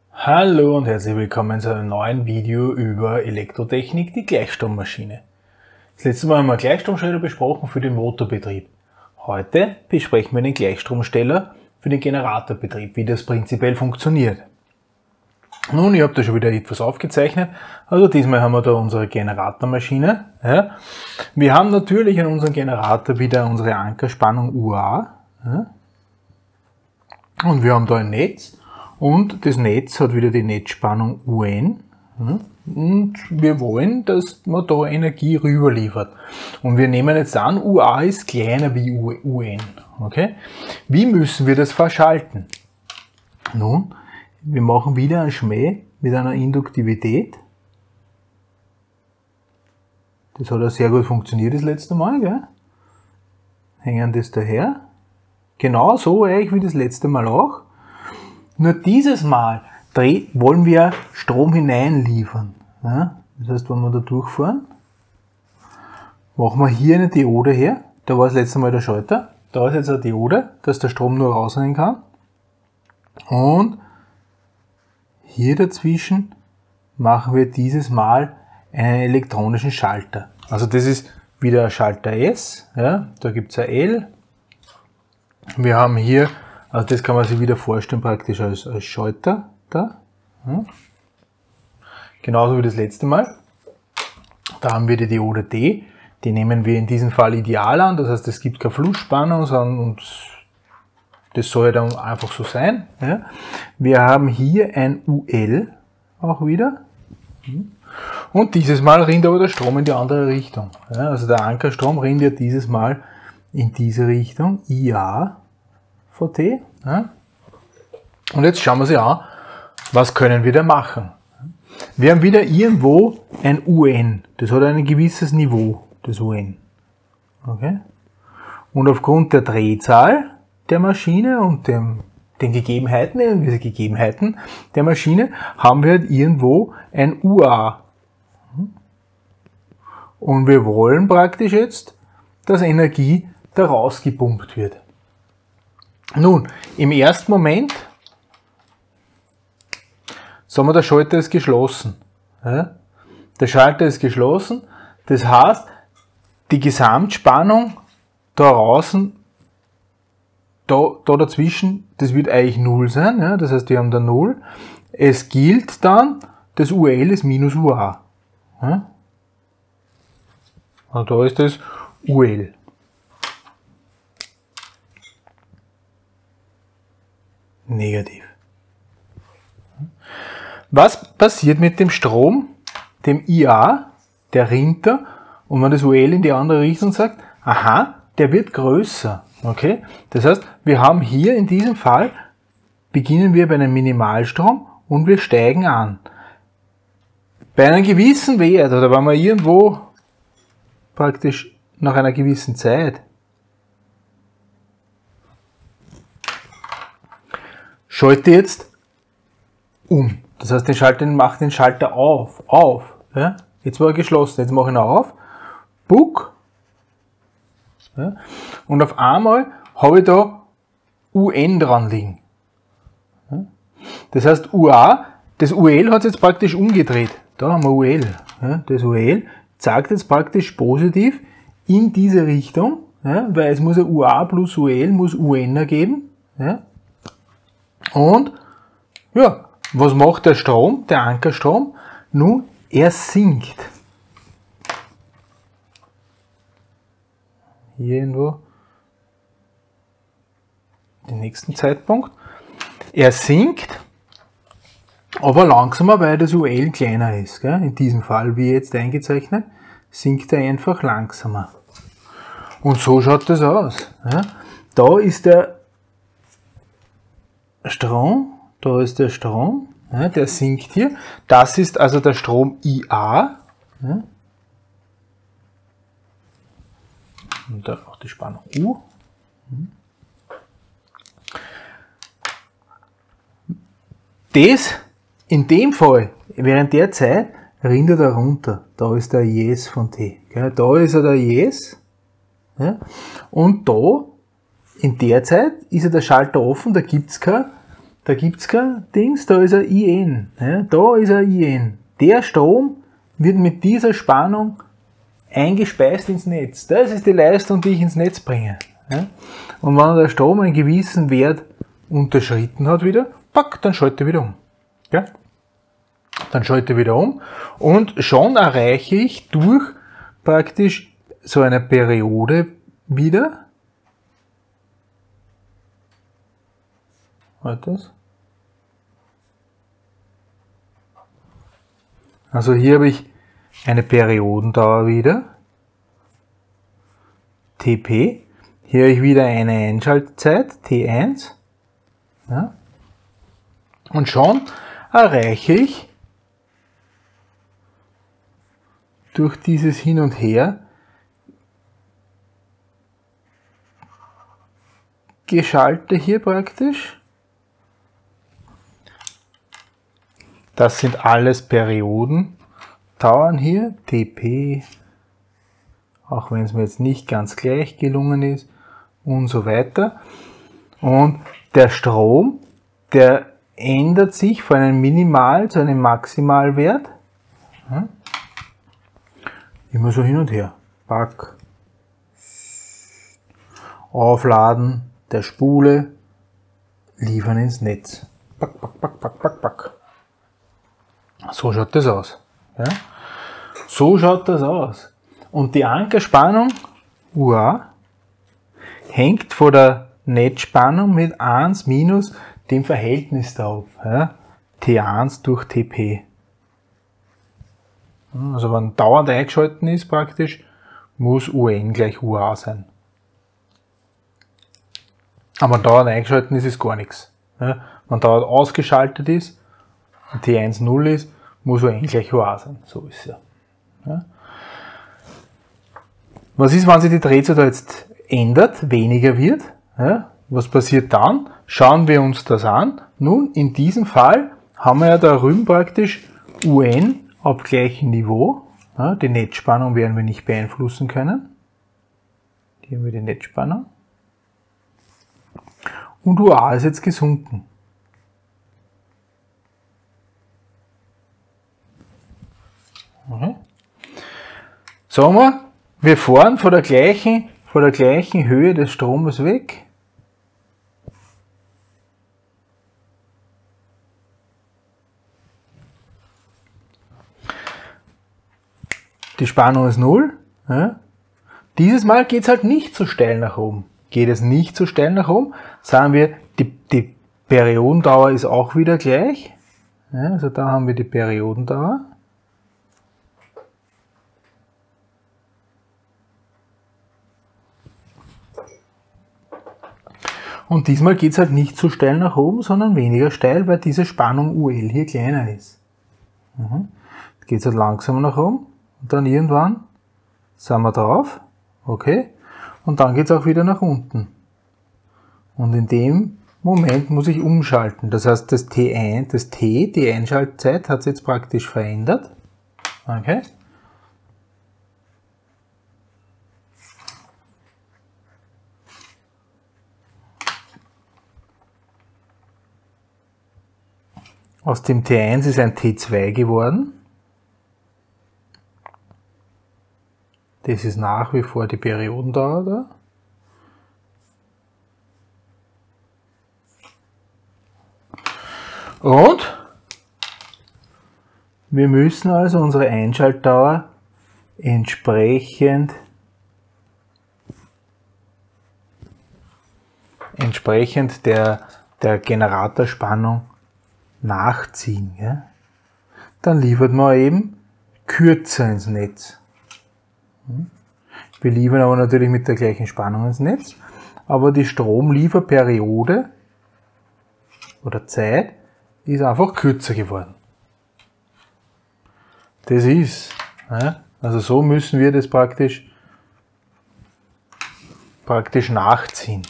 Hallo und herzlich willkommen zu einem neuen Video über Elektrotechnik, die Gleichstrommaschine. Das letzte Mal haben wir Gleichstromsteller besprochen für den Motorbetrieb. Heute besprechen wir den Gleichstromsteller für den Generatorbetrieb, wie das prinzipiell funktioniert. Nun, ich habe da schon wieder etwas aufgezeichnet. Also diesmal haben wir da unsere Generatormaschine. Ja. Wir haben natürlich an unserem Generator wieder unsere Ankerspannung UA. Ja. Und wir haben da ein Netz. Und das Netz hat wieder die Netzspannung UN. Und wir wollen, dass man da Energie rüber liefert. Und wir nehmen jetzt an, UA ist kleiner wie UN. Okay? Wie müssen wir das verschalten? Nun, wir machen wieder einen Schmäh mit einer Induktivität. Das hat ja sehr gut funktioniert das letzte Mal. Gell? Hängen das daher. Genau so eigentlich wie das letzte Mal auch. Nur dieses Mal wollen wir Strom hineinliefern. Ja, das heißt, wenn wir da durchfahren, machen wir hier eine Diode her. Da war das letzte Mal der Schalter. Da ist jetzt eine Diode, dass der Strom nur rausgehen kann. Und hier dazwischen machen wir dieses Mal einen elektronischen Schalter. Also das ist wieder ein Schalter S. Ja, da gibt es ein L. Wir haben hier, also das kann man sich wieder vorstellen praktisch als Schalter da. Ja. Genauso wie das letzte Mal. Da haben wir die Diode D. Die nehmen wir in diesem Fall ideal an. Das heißt, es gibt keine Flussspannung, sondern das soll ja dann einfach so sein. Ja. Wir haben hier ein UL auch wieder. Und dieses Mal rinnt aber der Strom in die andere Richtung. Ja, also der Ankerstrom rinnt ja dieses Mal in diese Richtung. IA. T. Ja. Und jetzt schauen wir uns an, was können wir da machen. Wir haben wieder irgendwo ein UN, das hat ein gewisses Niveau, das UN. Okay. Und aufgrund der Drehzahl der Maschine und den Gegebenheiten der Maschine haben wir halt irgendwo ein UA. Und wir wollen praktisch jetzt, dass Energie da rausgepumpt wird. Nun, im ersten Moment, sagen wir, der Schalter ist geschlossen. Ja? Der Schalter ist geschlossen, das heißt, die Gesamtspannung da draußen, da dazwischen, das wird eigentlich 0 sein, ja? Das heißt, wir haben da 0. Es gilt dann, das UL ist minus UA. Ja? Und da ist das UL. Negativ. Was passiert mit dem Strom, dem IA, der rinnt da, und wenn das UL in die andere Richtung sagt, aha, der wird größer. Okay? Das heißt, wir haben hier in diesem Fall, beginnen wir bei einem Minimalstrom und wir steigen an. Bei einem gewissen Wert, oder wenn wir irgendwo praktisch nach einer gewissen Zeit schalte jetzt um. Das heißt, macht den Schalter auf. Ja. Jetzt war er geschlossen, jetzt mache ich ihn auf. Buck. Ja. Und auf einmal habe ich da UN dran liegen. Ja. Das heißt, UA, das UL hat es jetzt praktisch umgedreht. Da haben wir UL. Ja. Das UL zeigt jetzt praktisch positiv in diese Richtung, ja, weil es muss ja UA plus UL muss UN ergeben. Ja. Und, ja, was macht der Strom, der Ankerstrom? Nun, er sinkt. Hier irgendwo, den nächsten Zeitpunkt. Er sinkt, aber langsamer, weil das UL kleiner ist. Gell? In diesem Fall, wie jetzt eingezeichnet, sinkt er einfach langsamer. Und so schaut das aus. Ja? Da ist der Strom, ja, der sinkt hier. Das ist also der Strom IA. Ja. Und dann auch die Spannung U. Das, in dem Fall, während der Zeit, rinnt er da runter. Da ist der Yes von T. Gell? Da ist er der Yes. Ja. Und da, in der Zeit, ist ja der Schalter offen, da gibt es keine da gibt es kein Dings, da ist ein IN. Ja, da ist ein IN. Der Strom wird mit dieser Spannung eingespeist ins Netz. Das ist die Leistung, die ich ins Netz bringe. Ja. Und wenn der Strom einen gewissen Wert unterschritten hat wieder, pack, dann schalte er wieder um. Ja. Dann schalte ich wieder um und schon erreiche ich durch praktisch so eine Periode wieder. Also hier habe ich eine Periodendauer wieder, Tp. Hier habe ich wieder eine Einschaltzeit, T1. Ja. Und schon erreiche ich durch dieses Hin und Her Geschalte hier praktisch. Das sind alles Periodendauern hier, Tp, auch wenn es mir jetzt nicht ganz gleich gelungen ist und so weiter. Und der Strom, der ändert sich von einem Minimal zu einem Maximalwert. Ja. Immer so hin und her. Pack. Aufladen der Spule, liefern ins Netz. Pack, pack, pack, pack, pack, pack. So schaut das aus. Ja? So schaut das aus. Und die Ankerspannung UA hängt von der Netzspannung mit 1 minus dem Verhältnis da ab. Ja? T1 durch Tp. Also wenn dauernd eingeschalten ist praktisch, muss UN gleich UA sein. Aber wenn dauernd eingeschalten ist, ist gar nichts. Ja? Wenn dauernd ausgeschaltet ist und T1 0 ist, muss UN gleich UA sein. So ist es ja. Ja? Was ist, wenn sich die Drehzahl da jetzt ändert, weniger wird? Ja? Was passiert dann? Schauen wir uns das an. Nun, in diesem Fall haben wir ja da drüben praktisch UN auf gleichem Niveau. Ja, die Netzspannung werden wir nicht beeinflussen können. Hier haben wir die Netzspannung. Und UA ist jetzt gesunken. Okay. Sagen wir fahren von der gleichen Höhe des Stromes weg. Die Spannung ist 0. Ja. Dieses Mal geht es halt nicht so steil nach oben. Geht es nicht so steil nach oben, sagen wir, die Periodendauer ist auch wieder gleich. Ja, also da haben wir die Periodendauer. Und diesmal geht es halt nicht so steil nach oben, sondern weniger steil, weil diese Spannung UL hier kleiner ist. Jetzt geht es halt langsamer nach oben und dann irgendwann sind wir drauf. Okay. Und dann geht es auch wieder nach unten. Und in dem Moment muss ich umschalten. Das heißt, das T, die Einschaltzeit, hat sich jetzt praktisch verändert. Okay. Aus dem T1 ist ein T2 geworden. Das ist nach wie vor die Periodendauer da. Und wir müssen also unsere Einschaltdauer entsprechend der Generatorspannung nachziehen. Ja? Dann liefert man eben kürzer ins Netz. Wir liefern aber natürlich mit der gleichen Spannung ins Netz, aber die Stromlieferperiode oder Zeit ist einfach kürzer geworden. Das ist, ja, also so müssen wir das praktisch nachziehen.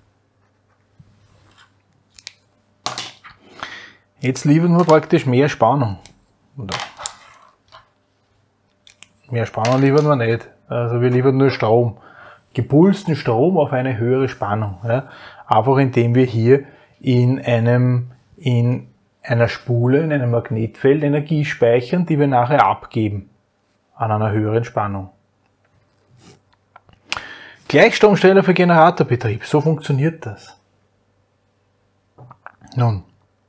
Jetzt liefern wir praktisch mehr Spannung. Oder mehr Spannung liefern wir nicht. Also wir liefern nur Strom. Gepulsten Strom auf eine höhere Spannung. Ja. Einfach indem wir hier in einem in einer Spule, in einem Magnetfeld Energie speichern, die wir nachher abgeben an einer höheren Spannung. Gleichstromsteller für Generatorbetrieb, so funktioniert das. Nun,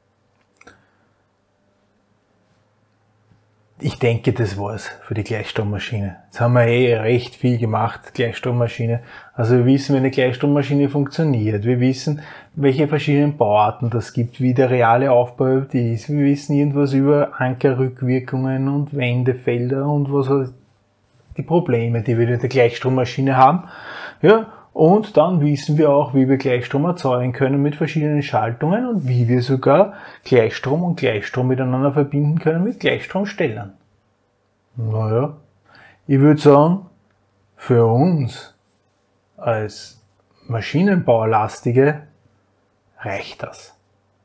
ich denke, das war's für die Gleichstrommaschine. Jetzt haben wir recht viel gemacht, Gleichstrommaschine. Also wir wissen, wie eine Gleichstrommaschine funktioniert. Wir wissen, welche verschiedenen Bauarten das gibt, wie der reale Aufbau die ist. Wir wissen irgendwas über Ankerrückwirkungen und Wendefelder und was halt die Probleme, die wir mit der Gleichstrommaschine haben. Ja, und dann wissen wir auch, wie wir Gleichstrom erzeugen können mit verschiedenen Schaltungen und wie wir sogar Gleichstrom und Gleichstrom miteinander verbinden können mit Gleichstromstellern. Naja, ich würde sagen, für uns als Maschinenbaulastige reicht das.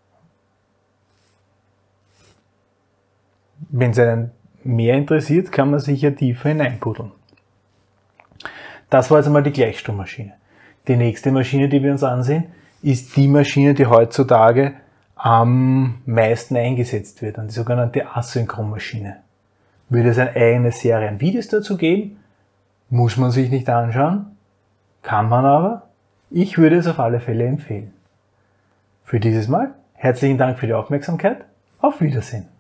Wenn es einen mehr interessiert, kann man sich ja tiefer hineinbuddeln. Das war jetzt einmal die Gleichstrommaschine. Die nächste Maschine, die wir uns ansehen, ist die Maschine, die heutzutage am meisten eingesetzt wird, die sogenannte Asynchronmaschine. Würde es eine eigene Serie an Videos dazu geben, muss man sich nicht anschauen, kann man aber. Ich würde es auf alle Fälle empfehlen. Für dieses Mal herzlichen Dank für die Aufmerksamkeit. Auf Wiedersehen.